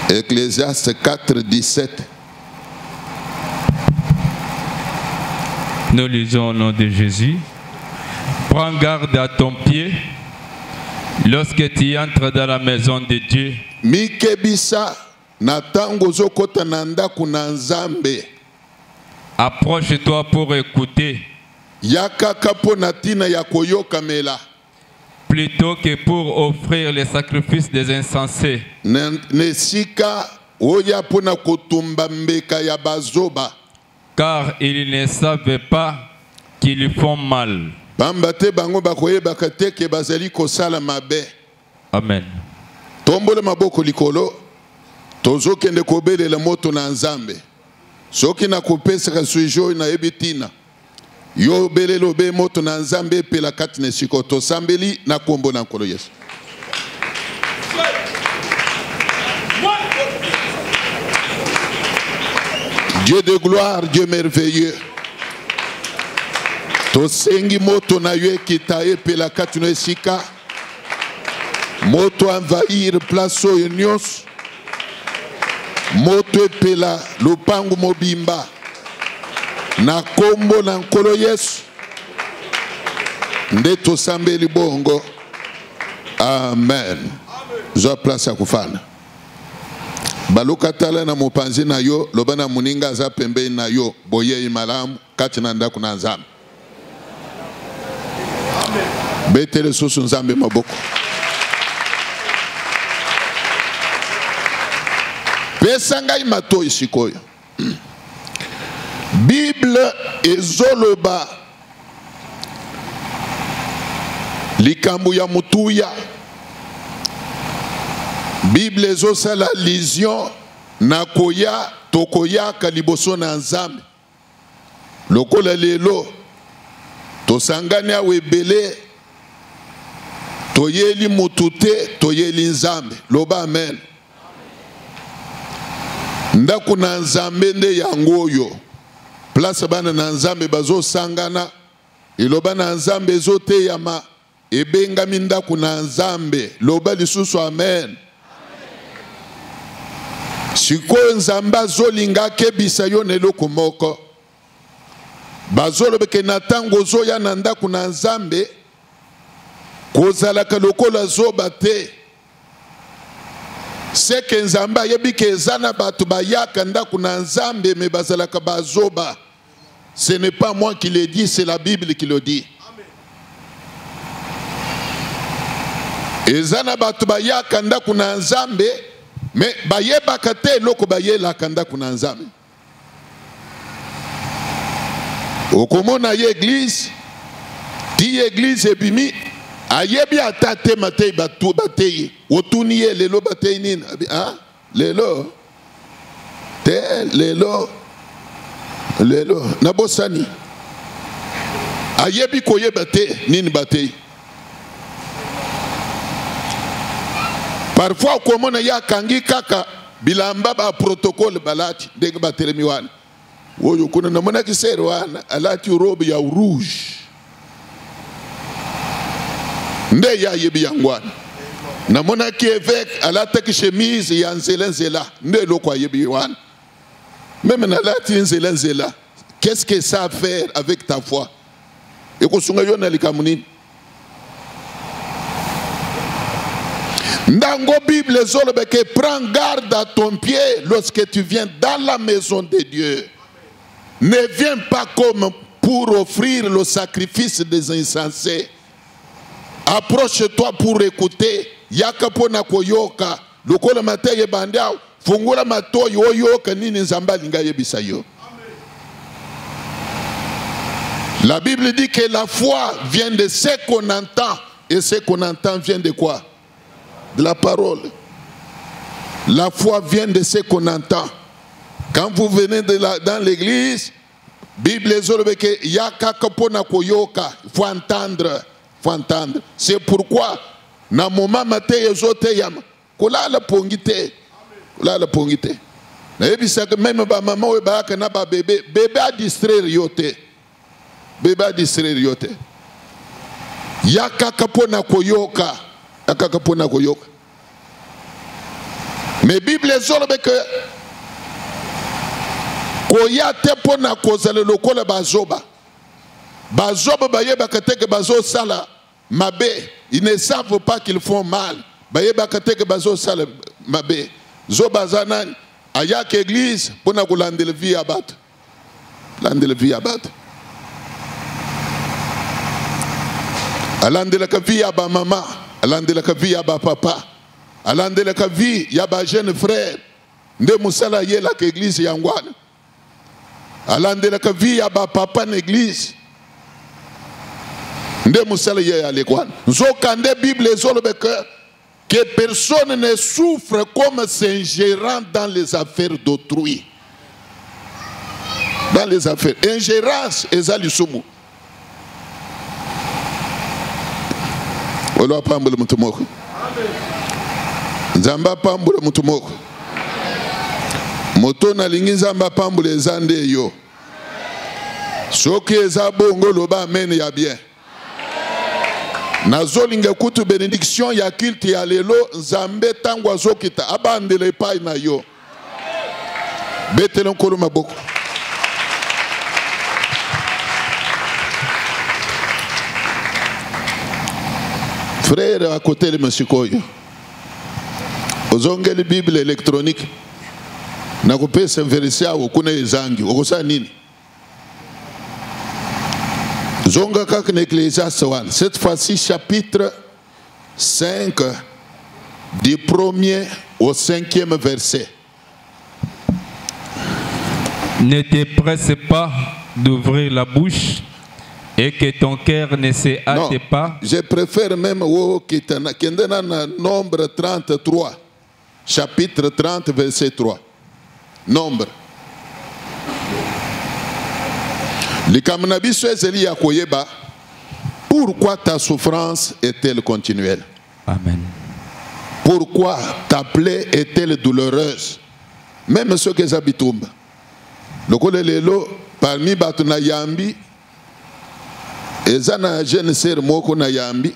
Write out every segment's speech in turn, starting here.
Ecclésiaste 4, 17. Nous lisons au nom de Jésus. Prends garde à ton pied lorsque tu entres dans la maison de Dieu. Mikebisa natango zokota nanda kunanzambe. Approche-toi pour écouter. Yakaka po natina yakoyoka mela. Plutôt que pour offrir les sacrifices des insensés. Nesika oya pona kotumba mbeka ya bazoba. Car ils ne savent pas qu'ils font mal. Bambate bango bakoye bakate ke bazali kosala mabe. Amen. Tombole maboko likolo. Tozo kende kobelela moto na nzambe. Soki na kopesa kasuijo na ebitina. Yo belelo be moto na nzambe pela katine sikoto sambeli na kombo na nkolo Yesu. Dieu de gloire, Dieu merveilleux. Tosengi moto na yo ekitaye pela katine sika. Moto envahir place oyo nyonso. Moto epela lupangu mobimba. Na kombo na nkolo Yesu. Nde tosambeli bongo. Amen. Zo place ya kufana. Baluka tala na mopanzi na yo. Loba na muninga za pembe na yo. Boye imalamu. Kati na ndaku na nzambe. Betele susu nzambe maboko. Pesanga imato isikoyo. Bible ezoloba likambu ya mutuya. Bible ezosala lision na koya tokoya kaliboso na nzambe. Lokola lelo tosangani awebele toyeli mutute toyeli nzambe. Loba amen. Ndaku na nzambe nde yangoyo. Place bana na nzambe bazo sangana. Iloba na nzambe zote yama. Ebenga mindaku na nzambe. Loba lisusu amen. Siko nzamba zolinga kebisa yo neloko moko. Bazolo beke natango zoya na ndaku na nzambe. Kozalaka lokola zoba te. Seke nzamba yebike ezana batu bayaka ndaku na nzambe me bazalaka bazoba. Ce n'est pas moi qui le dis, c'est la Bible qui le dit. Ezana batu bayaka ndaku na nzambe me bayebaka te loko bayelaka ndaku na nzambe. Okomona ye église, ti église ebimi ayebi atate matei batu batei. Otuni ye lelo batei nini? Ah, lelo. Te lelo. Lelo. Nabosani. Ayebi koye batei nini batei. Parfois komona ya kangi kaka bilamba ba protocole balati ndenge batelemi wana. Woyo kuna namona kisero wana alati robe ya rouge. Nde ya yebi yangwana. Namona ki évêque alata ki chemise ya nzela nde loko yebi wana. Même na lati nzela. Qu'est-ce que ça a à faire avec ta foi? Et kosunga yo na likamunini. Ndango Bible zolobeke prends garde à ton pied lorsque tu viens dans la maison de Dieu. Ne viens pas comme pour offrir le sacrifice des insensés. Approche-toi pour écouter. Yakapona koyoka. Lokola mateye bandia. Fungula matoyi oyoka nini nzamba linga yebisa yo. La Bible dit que la foi vient de ce qu'on entend. Et ce qu'on entend vient de quoi? De la parole. La foi vient de ce qu'on entend. Quand vous venez dans l'église, Bible ezolobeke yakakapona koyoka. Il faut entendre. Faut entendre. C'est pourquoi na moment mateye zote yama kolala pongite. Kolala pongite. Na yebisa que même ba maman we ba kana ba bébé a distraire yote. Bébé a distraire yote. Yakakapona koyoka. Yakakapona koyoka. Mais Bible ezoloba que koya te pona kozala lokola bazoba. Bazoba bayebaka te ke bazosala mabe. Ils ne savent pas qu'ils font mal. Bayebaka te ke bazosala mabe. Zoba zanani ayaka église pona kolandela vie ya bato. Landela vie ya bato. Alandelaka vie ya ba mama, alandelaka vie ya ba papa. Alandelaka vie ya ba jeune frère. Nde musala yelaka église yangwana. Alandelaka vie ya ba papa n'église. Nde musala ye alekwana. Nzokande Bible ezolobe que personne ne souffre comme s'ingérant dans les affaires d'autrui. Dans les affaires. Ingérence ezali sumu. Olo pambule mtu moko. Nzamba pambule mtu moko. Moto na lingi nzamba pambule zande yo. Soki eza bongo loba amen ya bien. Nazolinga kutu bénédiction ya culte ya lelo nzambe tango azokita abandele pai na yo. Betele nkolo maboko. Frère à côté de monsieur Koyo. Ozongeli Bible électronique. Nakupesa verisia okuna ezangi. Okosa nini? Zonga kaka na Ecclésiaste wana. Cette fois-ci chapitre 5 du 1er au 5e verset. Ne te presse pas d'ouvrir la bouche et que ton cœur ne se hâte pas. Je préfère même au Kendana nombre 33, chapitre 30, verset 3. Nombre. Pourquoi ta souffrance est-elle continuelle? Amen. Pourquoi ta plaie est-elle douloureuse? Même ceux qui habitent parmi Batuna Yambi, ezana jeune sœur moko na yambi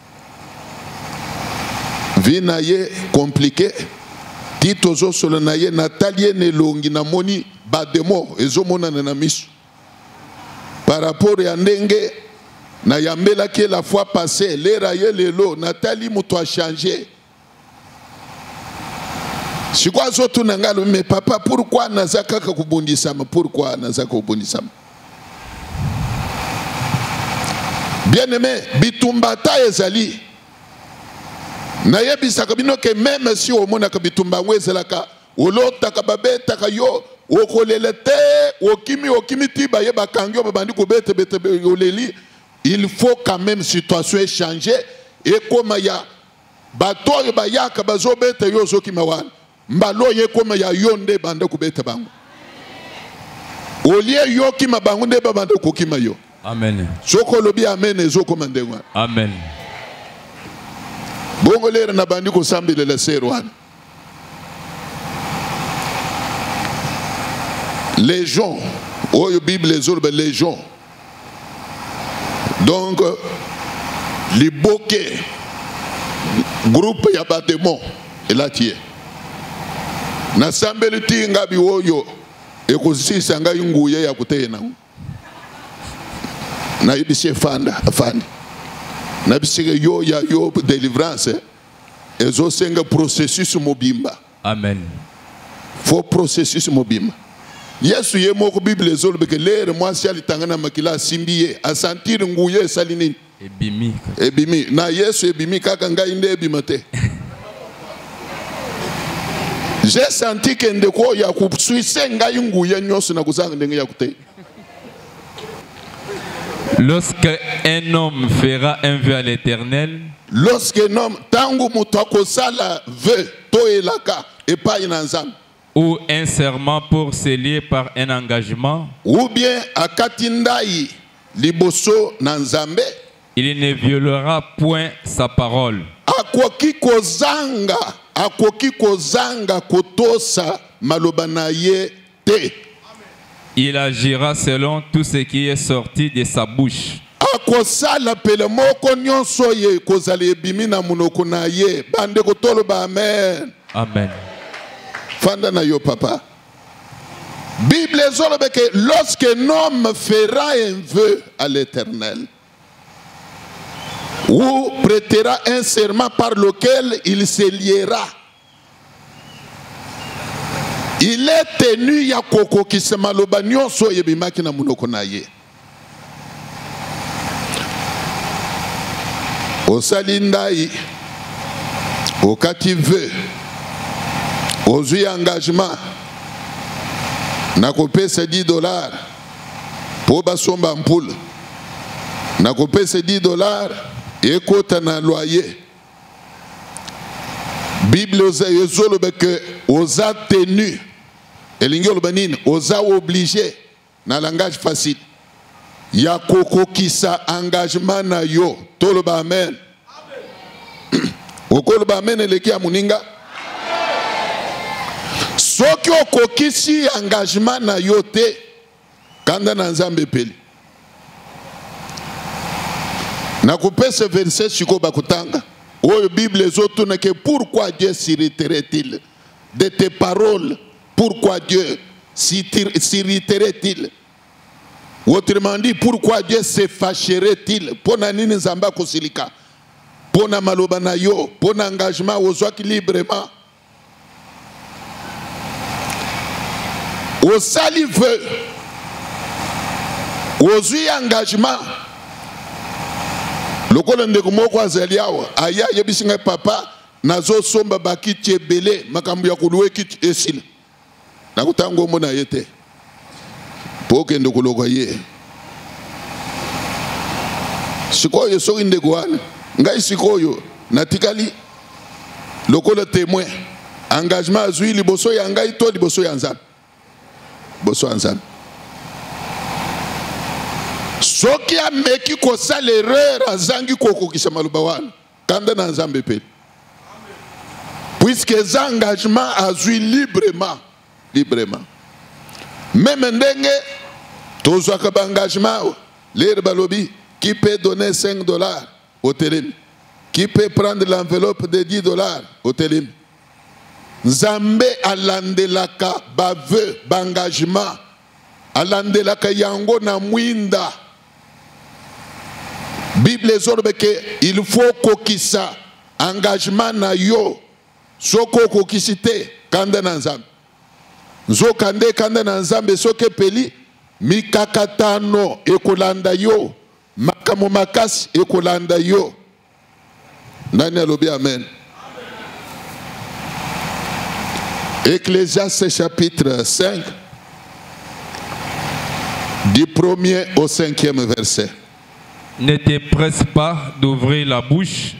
vie na ye compliqué tito zo solo na ye natalie ne longi na moni bademo ezomona na misu par rapport ya ndenge na yambela ki la fois passée l'era ye lelo Nathalie muto a changé. Si quoi zotu nangalo mais papa pourquoi nazaka kubundisama, pourquoi nazaka kubundisama? Bien-aimé, bitumbata ezali. Nayebisaka bino ke même si o mona ka bitumba ngwezelaka, olota ka babeta ka yo, okolelete, okimi tiba ye bakangyo babandi ko bete oleli, il faut quand même situation changer et comme ya bato ba yaka bazobeta yo zokima wana. Mbalo ye comme ya yonde bande ko beta bango. Olie yo kima bango nde babande ko kima yo. Amen. Sokolobi amen ezokomandengwa. Amen. Bongo lere na bandi ko sambile la serwana. Légion. Oyo Bible ezolbe légion. Donc les bokeh groupe ya batemo elatiye. Na sambele tinga bi oyo ekozisa nga yunguye ya kutena. Na ibise fanda afandi na bisige yo ya yo délivrance ezo senga processus mobimba. Amen. Faux processus mobimba. Yesu ye moko Bible ezolbe ke lere mwasi alitangana makila simbiye a sentir nguye salini ebimi na Yesu ebimi kaka ngai nde ebimate. J'ai senti que ndeko ya kusuise ngai nguye nyoso na kuzanga ndenge ya kute. Lorsque un homme fera un vœu à l'Éternel, lorsque un homme tangu mutako sala vœu to elaka epa inanzam, ou un serment pour se lier par un engagement, ou bien akatindai liboso nanzambe, il ne violera point sa parole. Akoki kozanga kotosa malobanaye te. Il agira selon tout ce qui est sorti de sa bouche. Akosala pele moko nyonso ye kozali ebimi na munoko na ye bande kotoloba amen. Amen. Fanda na yo papa. Bible zolobe que lorsque un homme fera un vœu à l'Éternel, ou prêtera un serment par lequel il se liera, il est tenu ya koko kisema loba nyonso yebimaki na munoko na ye. Osali ndai, okati vœu, ozwi engagement, nakopesa $10 po basomba mpula, nakopesa $10 ekota na loyer. Bible ezolobe que oza tenu, elingi oloba nini, oza obligé na langage facile ya kokokisa engagement na yo. Toloba amen. Okoloba amen eleki ya muninga. Soki okokisi engagement na yo te, kanda na Nzambe peli. Nakupesa verset siko bakutanga. Oyo Bible ezotuna que pourquoi Dieu s'irriterait-il de tes paroles? Pourquoi Dieu s'irriterait-il? Autrement dit, pourquoi Dieu se fâcherait-il? Pona nini Nzamba kosilika? Pona maloba na yo, pona engagement ozwaki librement. Osali vœu, ozwi engagement. Lokolo ndeko moko azali awa, aya yebisinga papa nazo somba bakiti ebele makambo ya kuluwe kiti esila. Nakutango mona yete. Poke ndeko lokwa ye. Sikoyo soki ndeko wana, ngai sikoyo natikali lokolo témoin. Engagement azwi liboso ya ngai to liboso ya Nzambe. Boso ya Nzambe. Soki ameki kosala erreur azangi kokokisa maloba wana, kanda na Nzambe pe. Puisque les engagements azui librement. Même ndenge tozwaka ba engagement l'air balobi qui peut donner $5 au télim, qui peut prendre l'enveloppe de $10 au télim. Nzambe alandelaka baveu bangagement, alandelaka yango na mwinda. Bible zorbe que il faut kokisa engagement na yo, soko kokisite kanda na Nzambe. Nzo kande kanda na Nzambe soke peli mikakatano ekolanda yo, makamo makasi ekolanda yo. Nani alobi amen. Ecclésiaste chapitre 5 du 1er au 5e verset. Ne te presse pas d'ouvrir la bouche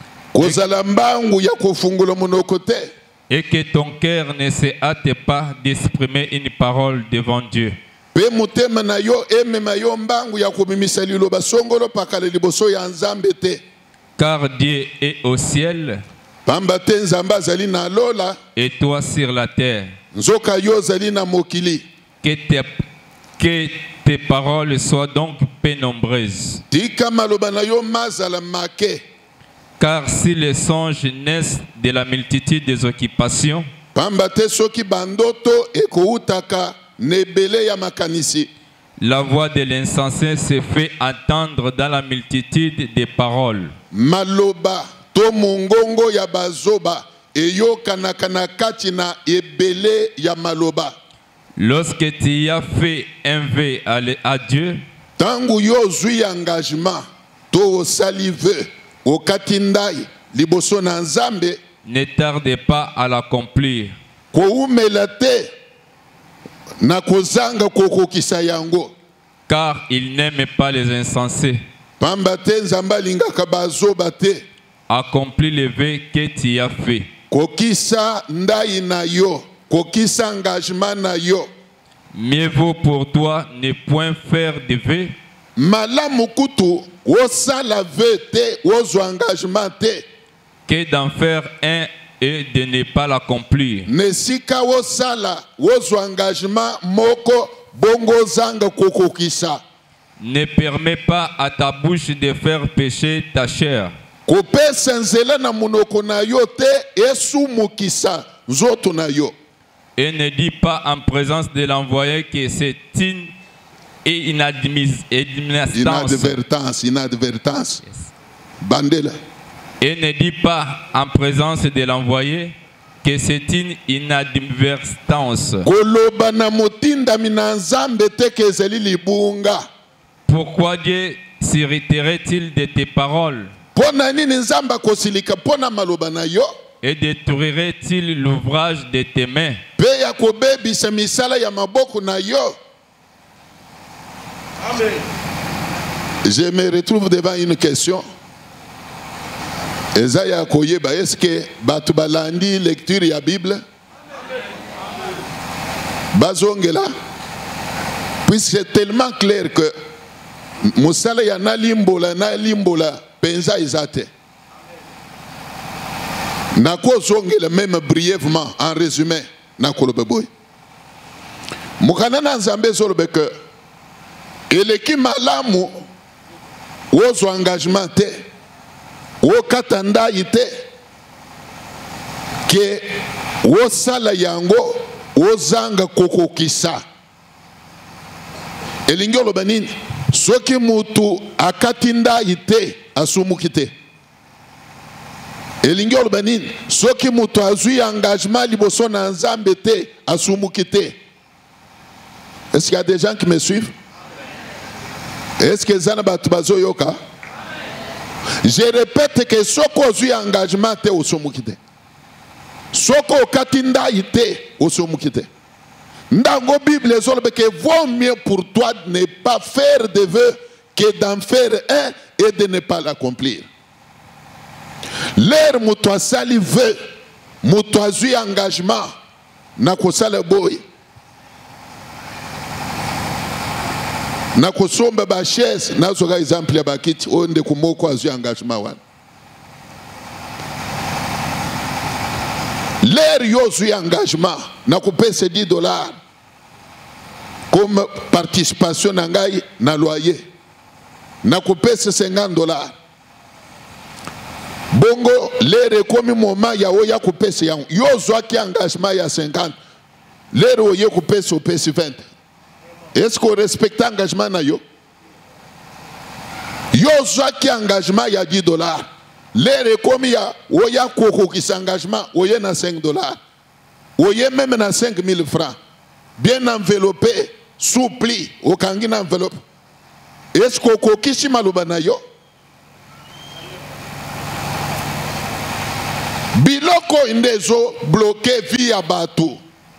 et que ton cœur ne se hâte pas d'exprimer une parole devant Dieu. Car Dieu est au ciel et toi sur la terre. Que tes paroles soient donc peu nombreuses. Car si les songes naissent de la multitude des occupations, la voix de l'insensé se fait entendre dans la multitude des paroles. Maloba to mongongo ya bazoba eyo kanakana kati na ebele ya maloba. Lorsque tu as fait un vœu à Dieu, tangu yo zui engagement to salive o katindai liboso na Nzambe, ne tarde pas à l'accomplir. Ko umelate na kozanga kokokisa yango, car il n'aime pas les insensés. Pambate Nzamba lingaka bazoba te. Accomplis le vœu que tu as fait. Kokisa ndai na yo, kokisa engagement na yo. Mieux vaut pour toi ne point faire de vœu. Malamu kutu osala vœu te, ozo engagement te, que d'en faire un et de ne pas l'accomplir. Nesika osala ozo engagement moko bongo zanga kokokisa. Ne permets pas à ta bouche de faire pécher ta chair. Kopesa nzela na munoko na yo te esumukisa nzoto na yo. Et ne dis pas en présence de l'envoyé que c'est inadvertance. Inadvertance. Yes. Bandela. Et ne dis pas en présence de l'envoyé que c'est une inadvertance. Pourquoi Dieu s'irriterait-il de tes paroles? Et détruirait-il l'ouvrage de tes mains? Amen. Je me retrouve devant une question. Est-ce que Batubalandi lecture la Bible? Bazongela. Puisque c'est tellement clair que Moussala ya na limbola penza izate. Nako zongela même brièvement en résumé nakolo beboy. Mukanana nzambe zolobe que eleki malamu wozo engagement te wo katanda ite ke wo sala yango wo zanga kokokisa elingi oloba nini soki mutu akatinda ite asumukite elingi oloba nini soki mutu azwi engagement liboso na nzambe te asumukite. Est-ce qu'il y a des gens qui me suivent? Est-ce que zana batubazo yoka? Je répète que soko ozwi engagement te osumukite. Soko katinda ite osumukite. Ndango Bible ezolobe que vaut mieux pour toi de ne pas faire de vœux que d'en faire un et de ne pas l'accomplir. L'air mutu asali vœu, mutu azwi engagement na kosala boy. Na kosomba ba chaise na soka exemple ya bakiti onde kumoko azwi engagement wana. L'air yozwi engagement na kopesa $10 comme participation na ngai na loyer na kopesa $50. Bongo l'air komi moment ya oya kopesa yango yozwa ki engagement ya 50 l'air oye kopesa opesi 20. Est-ce qu'on respecte l'engagement na yo? Yozwa ki engagement ya $10. L'air komi ya oya koko ki engagement oye na $5. Oye même na 5000 francs. Bien enveloppé, soupli, okangi na enveloppe. Est-ce qu'on kokishi maluba na yo? Biloko indezo bloqué via batu.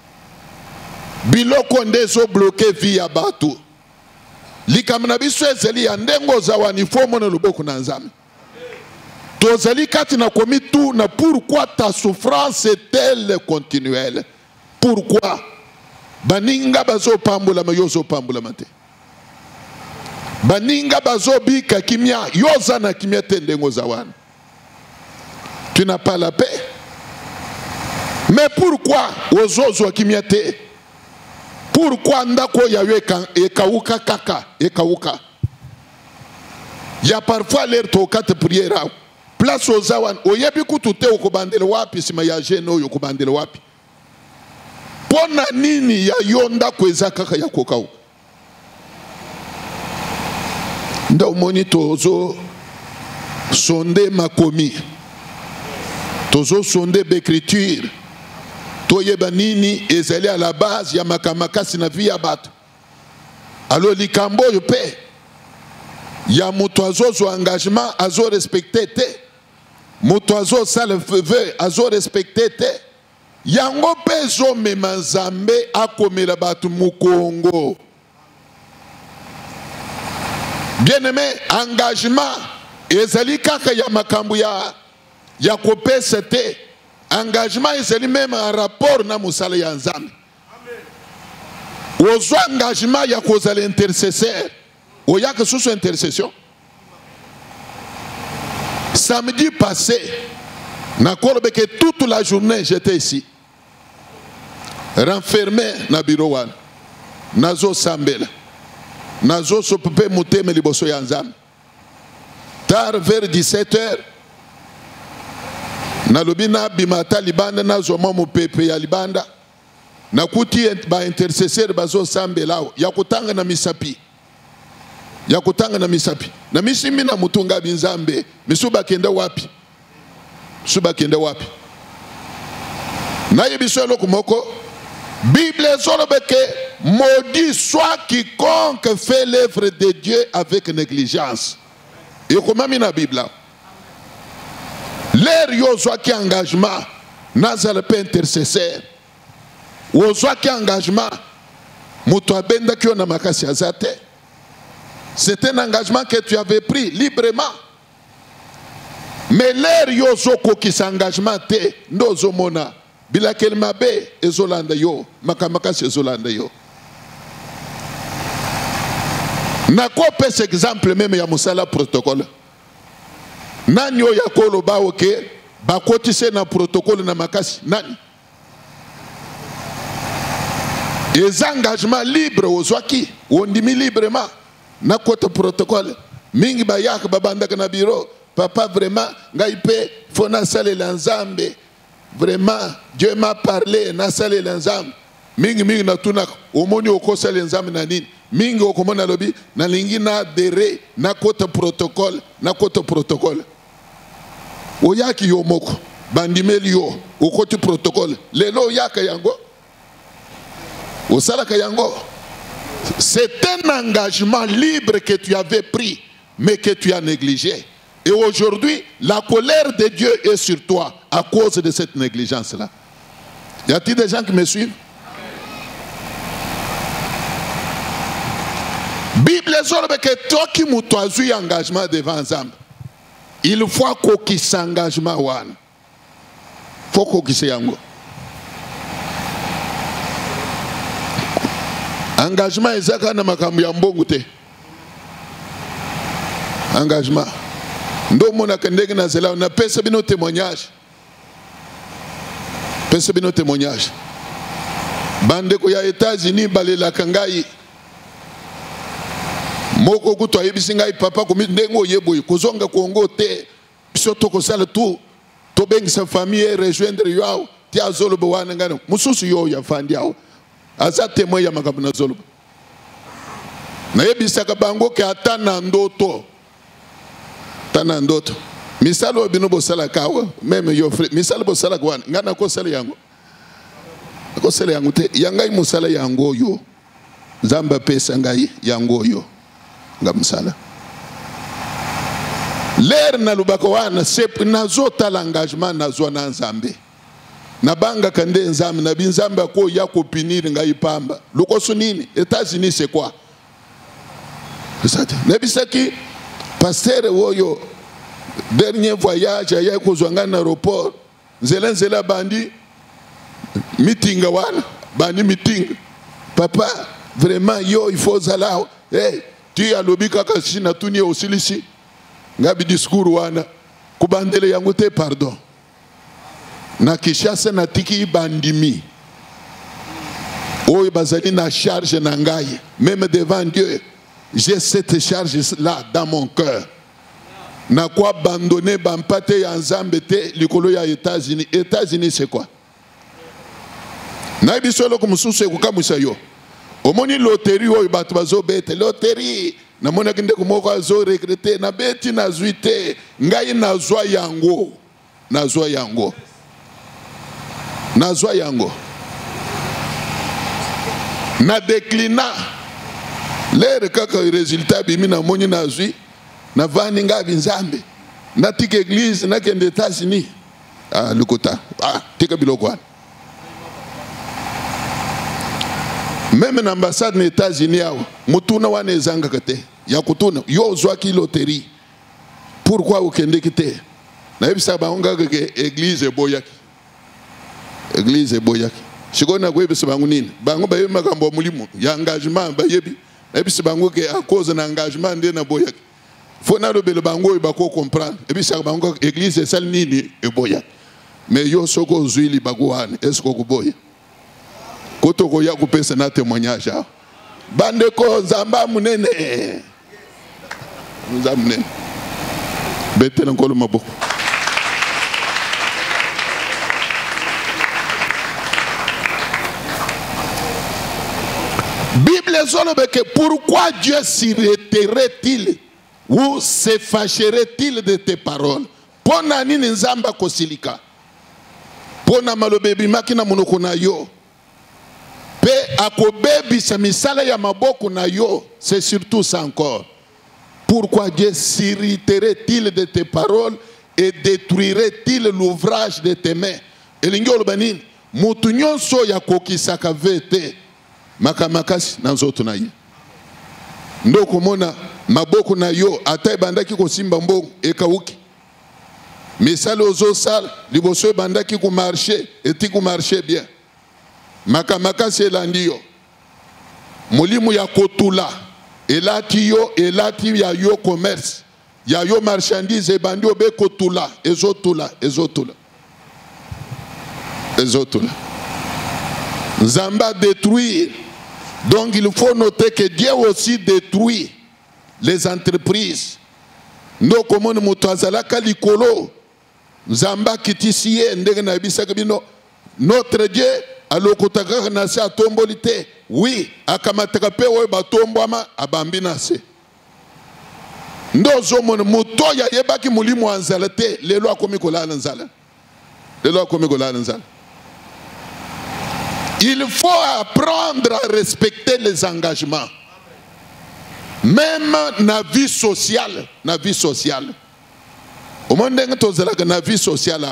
Biloko ndezo bloqué via batu. Likamna biso ezeli ya ndengo za wanifomo na luboko na nzame. Tozali kati na komi tout na pourquoi ta souffrance est-elle continuelle? Pourquoi? Baninga bazo pambula ma yozo pambula mate. Baninga bazo bika kimia yoza na kimia te ndengo za wana. Tu n'as pas la paix. Mais pourquoi ozozo kimia te? Pourquoi ndako ya ekauka kaka ekauka? Ya parfois l'air toka te prière place aux awan oyebi kutute okubandele wapi sima ya jeno yokubandele wapi? Pona nini ya yonda kweza kaka ya kokau? Nda umoni tozo sonde makomi. Tozo sonde d'écriture. Toyeba nini ezali à la base ya makamakasi na vie ya bato. Alors likambo yo pe ya mutu azo engagement azo respecté te. Mutu azo sala vœu azo respecté te. Yango pe zo mema nzambe akomela bato mukongo. Bien aimé, engagement ezali kaka ya makambu ya kopesa te. Engagement ezali même en rapport na musala ya nzambe. Ozo engagement ya kozala intercesseur. Oya que sous intercession. Samedi passé, na kolbe que toute la journée j'étais ici. Renfermé na bureau wana. Nazo sambela. Nazo sopepe muteme liboso ya nzambe. Tard vers 17h. Na lobina bimata libanda na zoma mupepe ya libanda. nakuti ba intercesseur bazo sambelao ya kutanga na misapi na misimi na mutunga binzambe misuba kenda wapi na yebisolo kumoko Bible solobeke maudit soit quiconque fait l'œuvre de Dieu avec négligence. Et comment mina Bible l'air yo soit qui engagement nazal pe intercesseur ou soit qui engagement muto abenda kyo na makasi azate. C'est un engagement que tu avais pris librement. Mais l'air yo zoko qui s'engagement te ndozo mona bila kelma be ezolanda yo makamaka ezolanda yo. Na ko pese exemple même ya musala protocole. Nani yo yakolo ba oke bakotise na protocole na makasi nani? Les engagements libres ozwaki ondimi librement na kote protocole mingi ba yak babanda na bureau papa vraiment ngai pe fona sale lanzambe vraiment Dieu m'a parlé na sale lanzambe mingi na tuna omoni okosa lanzambe na nini mingi okomona lobi na lingi na dere na kote protocole oyaki yo moko bandimeli yo okote protocole lelo yaka yango osalaka yango. C'est un engagement libre que tu avais pris, mais que tu as négligé. Et aujourd'hui, la colère de Dieu est sur toi à cause de cette négligence-là. Y a-t-il des gens qui me suivent? Bible dit que toi qui m'as engagement devant Zam, il faut qu'il s'engagement. Il faut qu'il s'engagement. Engagement ezaka na makambo ya mbongo te. Engagement. Ndo mona kendenge na zela na pesa bino témoignage. Bande ko ya États-Unis balela kangai. Moko kutwa yebisi ngai papa ko ndengo yeboy kozonga Kongo te. Biso to ko sala tout. To bengi sa famille rejoindre yo. Ti azolo bwana ngano. Mususu yo ya fandi yao. Aza témoin ya makambo na zolo. Na yebisaka bango ke atana ndoto. Misalo bino bosala kawa meme yo frère misalo bosala kwa ngana ko sala yango. Ko sala yango te yangai musala yango yo. Zamba pesa ngai yango yo. Ngamsala. L'air na lubako wana sep nazota l'engagement nazwa na Nzambe. Na banga kande Nzambe na binzambe ko ya ko pinir ngai pamba. Lokoso nini? États-Unis c'est quoi? C'est ça. Nebisaki pasteur woyo dernier voyage ya ko zwanga na aéroport nzela bandi meeting wana bandi meeting papa vraiment yo il faut zala hey tu alobi kaka sina tuni osilisi ngabi discours wana kubandele yangu te pardon na Kishasa na tiki bandimi oyo bazali na charge na ngai même devant Dieu j'ai cette charge là dans mon cœur. Na quoi abandonner bampate ya Nzambe te likolo ya États-Unis. États-Unis c'est quoi? Na bisolo ko mususu ekukamwisa yo. Omoni loterie oyo bato bazo bete loterie na mona kinde ko moko azo recruter na beti na zuite ngai nazwa yango. Na déclina l'air kaka résultat bimi na moni na zui na vani ngabi Nzambe na tika église na kende États-Unis lukota tika biloko même na ambassade na États-Unis awa mutuna wana ezanga kate ya kutuna yo zwaki loterie pourquoi okende kite na yebisa bango ke église boyaki shikona kwebisa bango nini bango baye makambo mulimo ya engagement bayebi ebisi bango ke à cause na engagement nde na boyaki fona lobelo bango bako comprendre ebisi bango église sal nini eboya mais yo soko zuili bagwana esko kuboya koto ko ya kupesa na témoignage bande ko Nzamba munene bete na nkolo maboko. Bible zolobe que pourquoi Dieu s'irriterait-il ou se fâcherait-il de tes paroles? Pona nini nzamba kosilika? Pona malobebi makina monoko na yo. Pe akobebi sa misala ya maboko na yo. C'est surtout ça encore. Pourquoi Dieu s'irriterait-il de tes paroles et détruirait-il l'ouvrage de tes mains? Elingi olobanini mutu nyonso ya kokisaka vete makamakasi na nzoto na ye. Ndoko mona maboko na yo ata bandaki kosimba mbongo ekauki. Misala ozo sala liboso bandaki ko marcher eti ko marcher bien. Makamakasi elandi yo. Mulimu ya kotula elati yo elati ya yo commerce ya yo marchandise ebandi obe kotula ezotula. Zamba détruire. Donc il faut noter que Dieu aussi détruit les entreprises. Nous comme nous azalaka likolo Zamba kitisiye ndenge na bisaka bino notre Dieu alokotaka na sa tombolite. Oui, akamataka pe we batombwama abambi na se. Ndozo mon mutoya yebaki mulimu anzalate lelo akomi kolala nzala. Lelo akomi kolala nzala. Il faut apprendre à respecter les engagements. Même dans la vie sociale. Au monde où la vie sociale,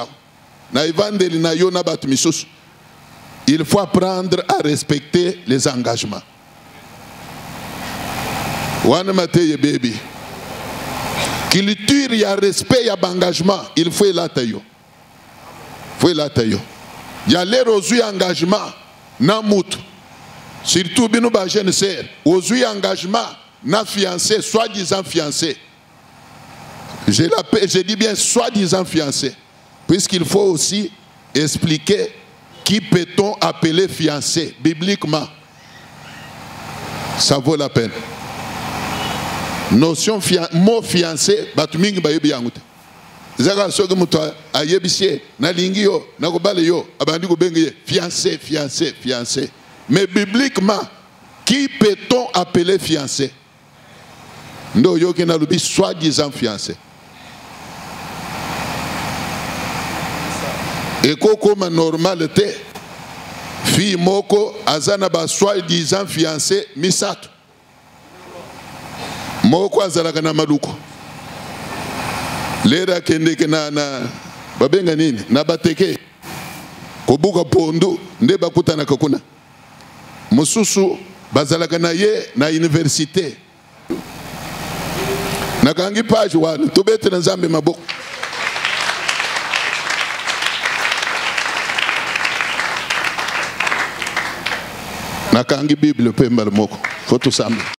il faut apprendre à respecter les engagements. Baby. Culture, il y a respect, il y a engagement. Il faut la taille. Il y a l'air aux engagements. Na mutu surtout bino ba jeune sœur ozui engagement na fiancé soi-disant fiancé. Je dis bien soi-disant fiancé puisqu'il faut aussi expliquer qui peut-on appeler fiancé bibliquement. Ça vaut la peine. Notion mot fiancé batumingi bayebi yangu te. Zaka soge mutu ayebisiye na lingi yo na kobale yo abandi ko bengi fiancé. Mais bibliquement, qui peut-on appeler fiancé? Ndo yo ki na lubi soi-disant fiancé. Et comme normalité, fille moko azana ba soi-disant fiancé misato. Moko azalaka na maluko. Lera kende na babenga nini na bateke kobuka pondo nde bakutana kakuna mususu bazalaka na ye na université nakangi page wana tobete na nzambe maboko nakangi bible pemba moko foto sambe